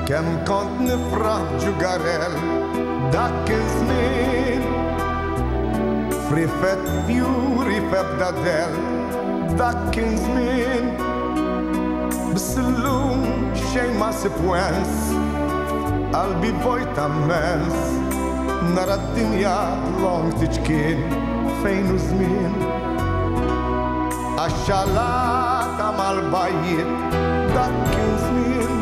kem kont nifraħ ġugarel dak kien żmien frifet fjuri febda del dak kien żmien bis-illum xejn ma sipwens qalbi vojta mens nara d-dinja long tiġkien fejn u żmien għax-xalata mal-bajjiet dak kien żmien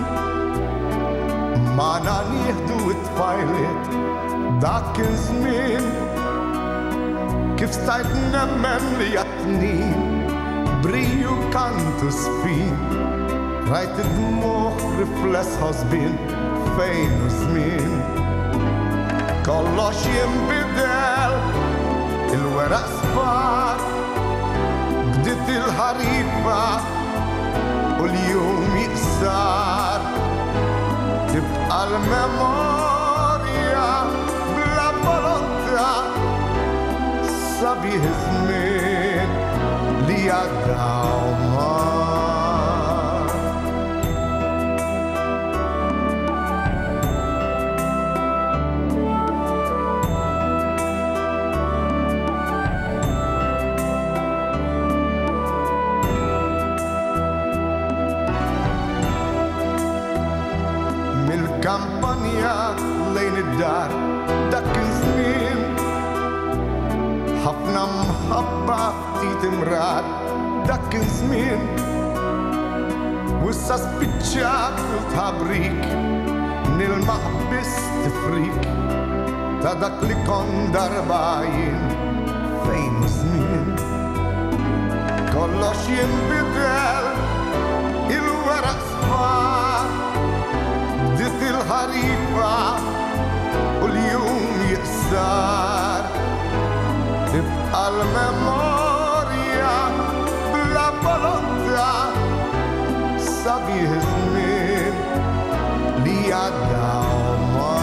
Mana nieħdu it-tfajliet dak kien żmien kif stajt nemmen li jatnin briju kantu sfin rajt id-dmuħ rifless ħosbin fejn u żmien kollox jinbidel il-weraq sbar bdiet il-ħarifa u l-jum jiqsar tibqa l-memorja bla volontà sabiħ żmien li għaddaw mar. Kampanja lejn id-dar dak kien żmien ħafna mħabba ftit imrar dak kien żmien u issa spiċċat il-tabrik nilmaħ biss tifrik ta' dak li kon darba jien fejn u żmien kollox jinbidel il-weraq sfar dit il-ħarifa u l-jum jiqsar tibqa l-memorja bla volontà sabiħ żmien li għaddaw mar.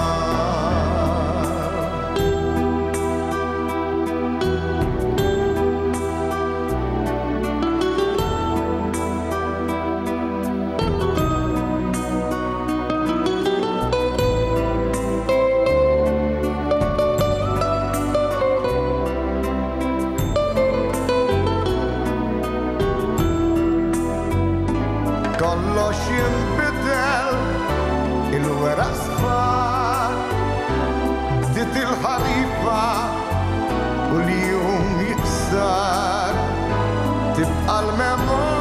Kollox jinbidel il-weraq sfar bdiet il-ħarifa u l-jum jiqsar tibqa l-memorja